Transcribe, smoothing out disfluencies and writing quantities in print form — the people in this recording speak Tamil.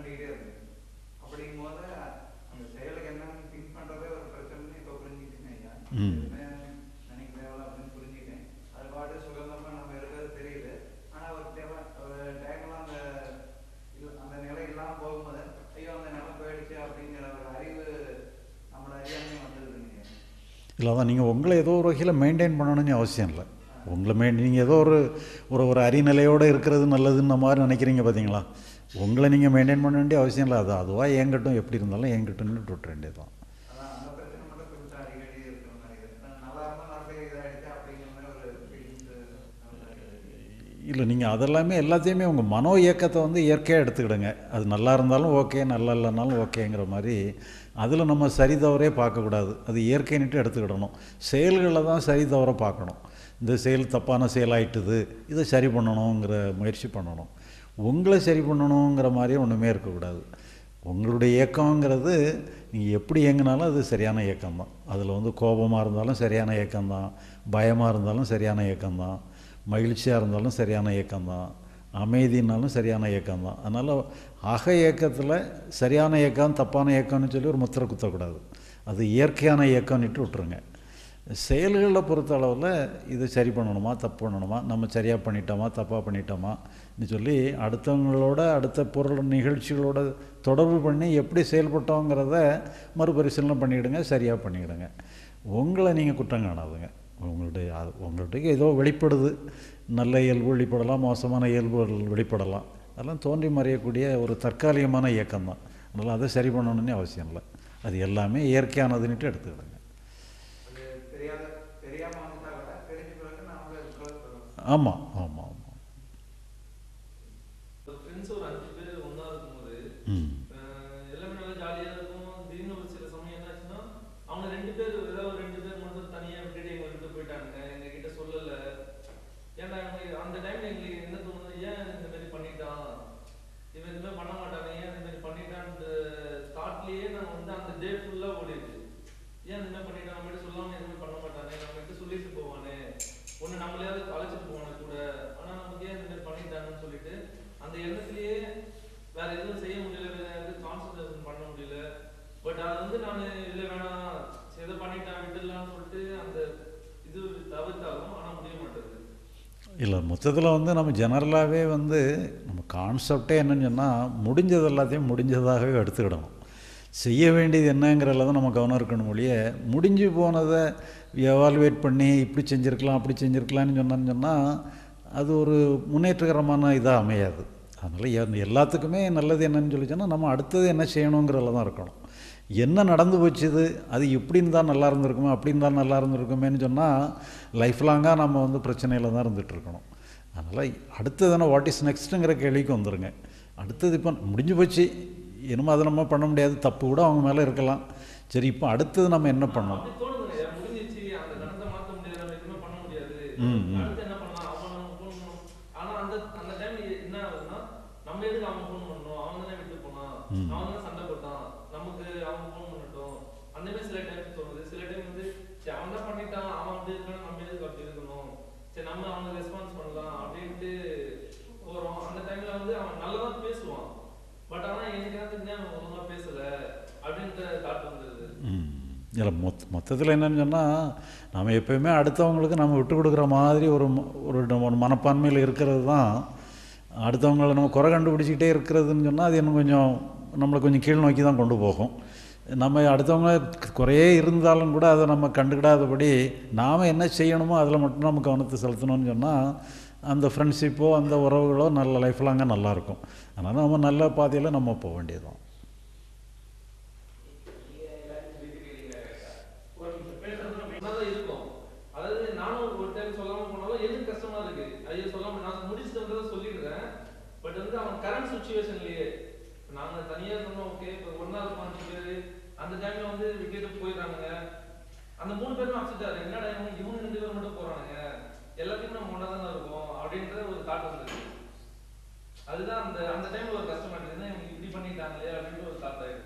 பண்ணிக்கிட்டே இருந்தேன். அப்படிங்கும்போது அந்த செயலுக்கு என்னன்னு திங்க் பண்ணுறதே ஒரு பிரச்சனைன்னு இப்போ புரிஞ்சுக்கிட்டேன் ஐயா. எதுவுமே நினைக்க தேவை அப்படின்னு புரிஞ்சுக்கிட்டேன். அது பாட்டு சுதந்திரமாக நம்ம இருக்கிறது தெரியுது. ஆனால் ஒரு தேவை ஒரு டைம்லாம் அந்த நிலை இல்லாமல் போகும்போது ஐயோ அந்த நிலை போயிடுச்சு அப்படிங்கிற ஒரு அறிவு நம்மளோட அறியாமையும் வந்துடுதுங்க. இல்லை, அதான் நீங்கள் உங்களை ஏதோ ஒரு வகையில் மெயின்டைன் பண்ணணும்னு அவசியம் இல்லை. உங்களை நீங்கள் ஏதோ ஒரு ஒரு அரிநிலையோடு இருக்கிறது நல்லதுன்ன மாதிரி நினைக்கிறீங்க பார்த்தீங்களா? உங்களை நீங்கள் மெயின்டைன் பண்ண வேண்டிய அவசியம் இல்லை. அது அதுவாக ஏங்கட்டும், எப்படி இருந்தாலும் ஏங்கட்டும்னு விட்டுற வேண்டியது தான். இல்லை, நீங்கள் அதெல்லாமே எல்லாத்தையுமே உங்கள் மனோ இயக்கத்தை வந்து இயற்கையாக எடுத்துக்கிடுங்க. அது நல்லா இருந்தாலும் ஓகே, நல்லா இல்லைனாலும் ஓகேங்கிற மாதிரி அதில் நம்ம சரி தவறே பார்க்கக்கூடாது. அது இயற்கைன்னுட்டு எடுத்துக்கிடணும். செயல்களில் தான் சரி தவற பார்க்கணும். இந்த செயல் தப்பான செயலாயிட்டுது, இதை சரி பண்ணணுங்கிற முயற்சி பண்ணணும். உங்களை சரி பண்ணணுங்கிற மாதிரியே ஒன்றுமே இருக்கக்கூடாது. உங்களுடைய இயக்கங்கிறது நீங்கள் எப்படி இயங்கினாலும் அது சரியான இயக்கம்தான். அதில் வந்து கோபமாக இருந்தாலும் சரியான இயக்கம்தான், பயமாக இருந்தாலும் சரியான இயக்கம்தான், மகிழ்ச்சியாக இருந்தாலும் சரியான இயக்கம்தான், அமைதினாலும் சரியான இயக்கம்தான். அதனால் அக இயக்கத்தில் சரியான இயக்கம் தப்பான இயக்கம்னு சொல்லி ஒரு முத்திரை குத்தக்கூடாது. அது இயற்கையான இயக்கம்னுட்டு விட்டுருங்க. செயல்களில் பொறுத்த அளவில் இது சரி பண்ணணுமா தப்பு பண்ணணுமா, நம்ம சரியாக பண்ணிட்டோமா தப்பாக பண்ணிட்டோமான்னு சொல்லி அடுத்தவங்களோட அடுத்த பொருள் நிகழ்ச்சிகளோட தொடர்பு பண்ணி எப்படி செயல்பட்டோங்கிறத மறுபரிசீலனை பண்ணிவிடுங்க, சரியாக பண்ணிவிடுங்க. உங்களை நீங்கள் குற்றம் காணாதுங்க. உங்கள்கிட்ட ஏதோ வெளிப்படுது, நல்ல இயல்பு வெளிப்படலாம், மோசமான இயல்புகள் வெளிப்படலாம். அதெல்லாம் தோன்றி மறையக்கூடிய ஒரு தற்காலிகமான இயக்கம்தான். அதனால் அதை சரி பண்ணணும்னு அவசியம் இல்லை. அது எல்லாமே இயற்கையானதுன்னுட்டு எடுத்துக்கிடுங்க. ஆமாம் ஆமாம் ஆமாம். இல்லை, மொத்தத்தில் வந்து நம்ம ஜெனரலாகவே வந்து நம்ம கான்செப்டே என்னன்னு சொன்னால் முடிஞ்சது எல்லாத்தையும் முடிஞ்சதாகவே எடுத்துக்கிடணும். செய்ய வேண்டியது என்னங்கிறதுல தான் நம்ம கவனம் இருக்கணும் ஒழிய முடிஞ்சு போனதை எவால்வேட் பண்ணி இப்படி செஞ்சுருக்கலாம் அப்படி செஞ்சுருக்கலான்னு சொன்னால் அது ஒரு முன்னேற்றகரமான இதாக அமையாது. அதனால் எல்லாத்துக்குமே நல்லது என்னன்னு சொல்லி சொன்னால் நம்ம அடுத்தது என்ன செய்யணுங்கிறதுல தான் இருக்கணும். என்ன நடந்து போச்சுது, அது இப்படி இருந்தால் நல்லா இருந்திருக்குமே அப்படி இருந்தால் நல்லா இருந்திருக்குமேன்னு சொன்னால் லைஃப் லாங்காக நம்ம வந்து பிரச்சனையில் தான் இருந்துகிட்ருக்கணும். அதனால் அடுத்தது என்ன வாட் இஸ் நெக்ஸ்ட்டுங்கிற கேள்விக்கு வந்துடுங்க. அடுத்தது இப்போ முடிஞ்சு போச்சு, என்னமோ அதை நம்ம பண்ண முடியாது, தப்பு கூட அவங்க மேலே இருக்கலாம். சரி, இப்போ அடுத்தது நம்ம என்ன பண்ணணும்? இல்லை, மொத்தத்தில் என்னன்னு சொன்னால் நம்ம எப்போயுமே அடுத்தவங்களுக்கு நம்ம விட்டு கொடுக்குற மாதிரி ஒரு மனப்பான்மையில் இருக்கிறது தான். அடுத்தவங்களை நம்ம குறை கண்டுபிடிச்சிக்கிட்டே இருக்கிறதுன்னு சொன்னால் அது இன்னும் கொஞ்சம் நம்மளை கொஞ்சம் கீழ் நோக்கி தான் கொண்டு போகும். நம்ம அடுத்தவங்க குறையே இருந்தாலும் கூட அதை நம்ம கண்டுக்கிடாதபடி நாம் என்ன செய்யணுமோ அதில் மட்டும் நம்ம கவனத்தை செலுத்தணும்னு சொன்னால் அந்த ஃப்ரெண்ட்ஷிப்போ அந்த உறவுகளோ நல்ல லைஃப் லாங்காக நல்லாயிருக்கும். அதனால் நம்ம நல்ல பாதையில் நம்ம போக வேண்டியதுதான். அதுதான் அந்த டைம்ல ஒரு கஷ்டமா இருந்தது, இப்படி பண்ணிட்டாங்களே அப்படின்னு ஒரு தாட் ஆயிடுச்சு.